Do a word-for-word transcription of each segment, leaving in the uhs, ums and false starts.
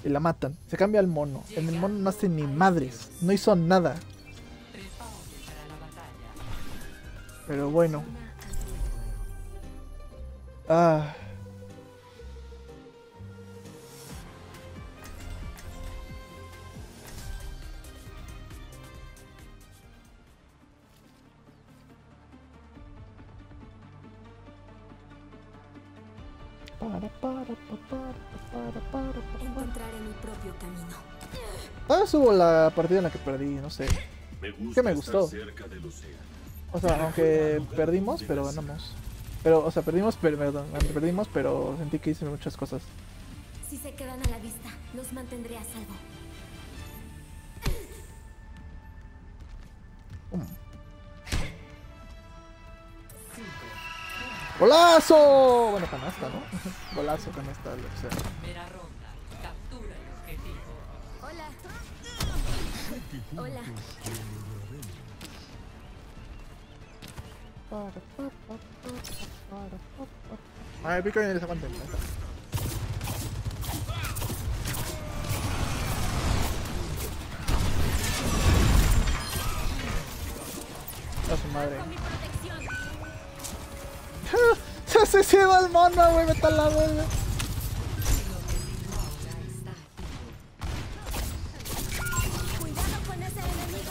Y la matan. Se cambia al mono. En el mono no hace ni madres. No hizo nada. Pero bueno. Ah. Para, para, para, para, para, para. Encontraré mi propio camino. Ah, subo la partida en la que perdí, no sé. ¿Qué me gustó? O sea, aunque perdimos, pero ganamos. Pero, o sea, perdimos, pero, perdón, perdimos, pero sentí que hice muchas cosas. Si se quedan a la vista, los mantendré a salvo. Um. ¡Golazo! Bueno, canasta, ¿no? Golazo, canasta, lo que sea. Primera ronda, captura el objetivo. Hola. Hola. Ay, pico y les aguanten. A su madre. Se suicidó el mono, güey, vete a la verga. Cuidado con ese enemigo.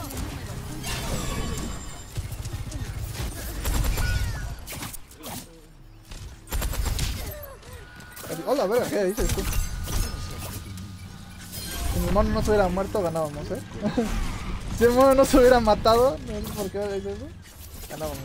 Hola, verga, ¿qué dices tú? Si mi mono no se hubiera muerto, ganábamos, ¿eh? Si el mono no se hubiera matado, no sé por qué dices eso, ganábamos.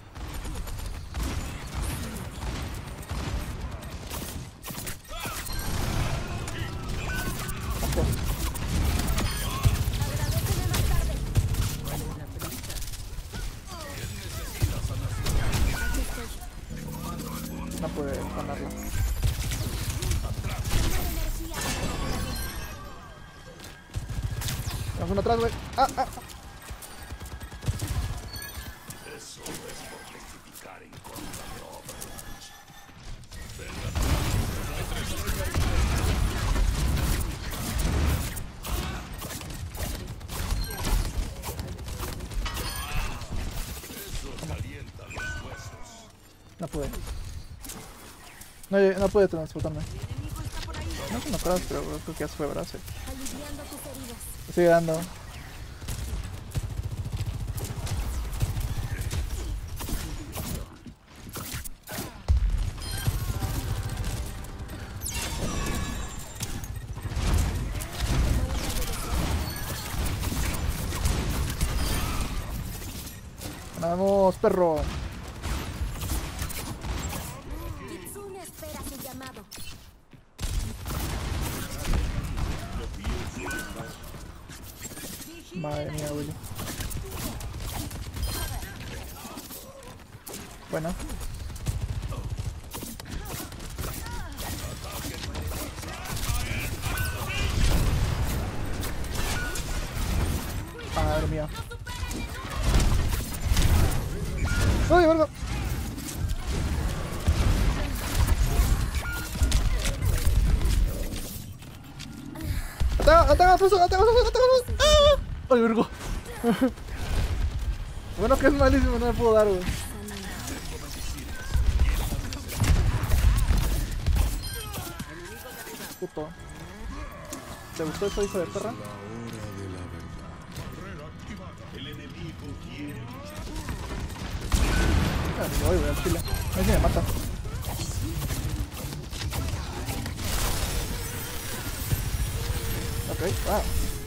No puede ganarla. Vamos uno atrás, güey. ¡Ah, ah! Eso es por testificar en contra de Overwatch. Eso calienta los huesos. No pude. No, no pude transportarme. No son atrás, pero creo que ya se fue brazo. Aliviando tus heridas. Sigue dando. Vamos, perro. Kitsune espera su llamado. Madre mía, Willy. Bueno. Madre mía. ¡Uy, verga! ¡Ataca, ataca, puso, ataca, puso, ataca, puso! ¡Ah! ¡Ay, vergo! Bueno, que es malísimo, no me puedo dar, güey. Puto. ¿Te gustó eso, hijo de perra? Ah, me voy, güey, al chile. A ver si me mata. Ok, wow.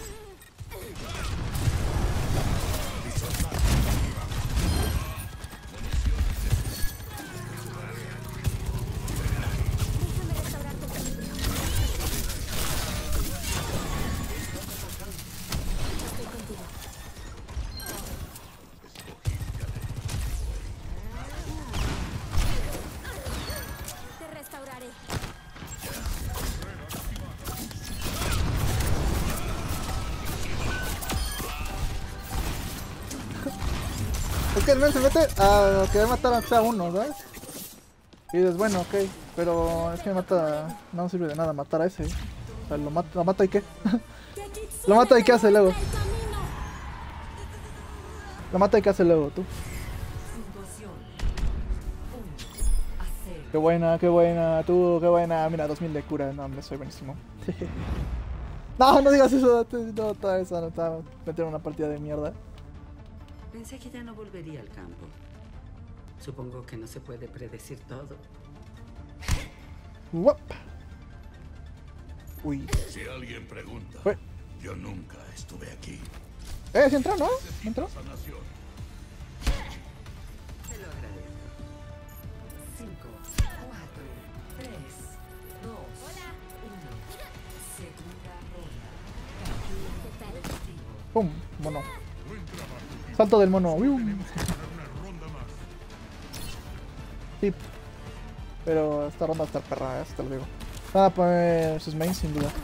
Es que el men se mete a querer matar a sea uno, ¿sabes? Y dices, bueno, ok, pero es que mata, no sirve de nada matar a ese. sea, lo mata, lo mata y qué. Lo mata y qué hace luego. Lo mata y qué hace luego, tú. Qué buena, qué buena, tú, qué buena. Mira, dos mil de cura, no, hombre, soy buenísimo. No, no digas eso, no, toda esa, no, estaba metiendo una partida de mierda. Pensé que ya no volvería al campo. Supongo que no se puede predecir todo. Uop. Uy. Si alguien pregunta, Uy. yo nunca estuve aquí. Eh, ¿sí entró, no? ¿Entró? Sanación. Te lo agradezco. cinco, cuatro, tres, dos, uno. Segunda ronda. Captura objetivo. Pum, mono. Salto del mono. Uy. Sí. Pero esta ronda está perra, eso te lo digo. Van a poner sus mains sin duda.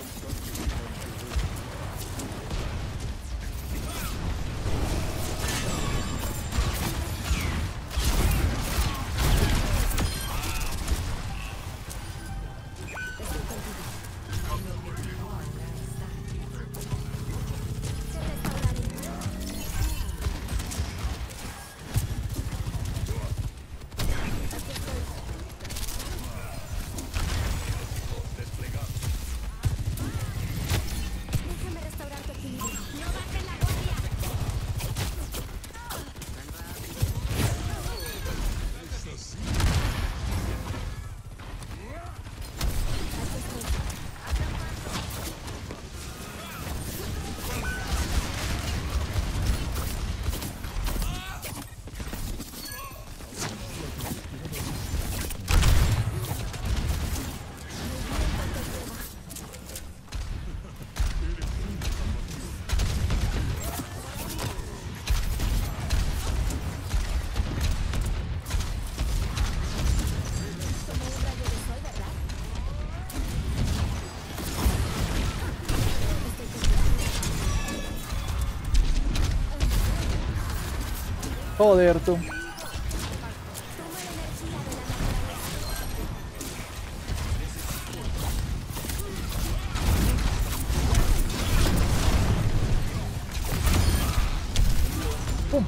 Déjame restaurar tu equilibrio. No bajen la guardia. Joder, tú. Pum.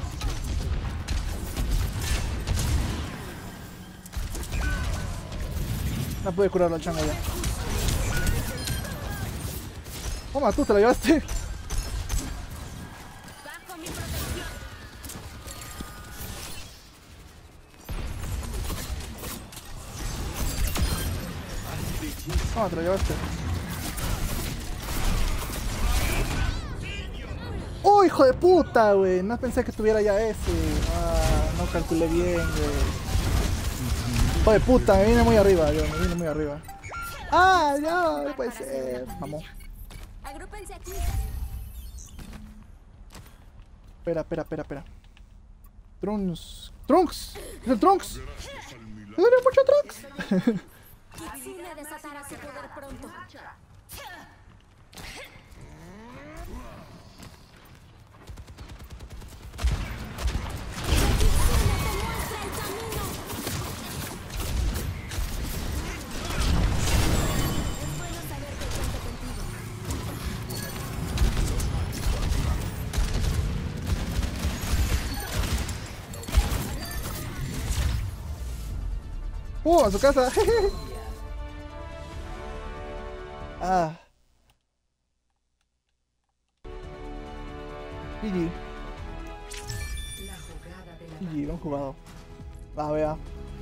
No pude curar la changa ya. Toma, tú te la llevaste. Bajo mi protección. Toma, te la llevaste. ¡Oh, hijo de puta, güey! No pensé que tuviera ya ese. Ah, no calculé bien, güey. Hijo de puta, me vine muy arriba, yo, me vine muy arriba. ¡Ah, ya! No puede ser. Vamos. Agrúpense aquí. Espera, espera, espera, espera. Trunks. ¡Trunks! ¡Es el Trunks! ¡Me duele mucho Trunks! Kitsune desatará su poder pronto. ¡Uh! ¡A su casa! ¡Ah! G G. La jugada de la G G, bien jugado. Ah, vea.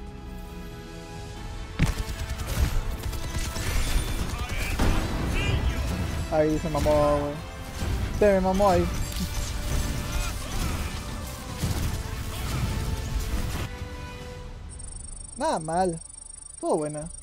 Ahí se mamó, güey. Se me mamó ahí. Nada mal. Estuvo buena.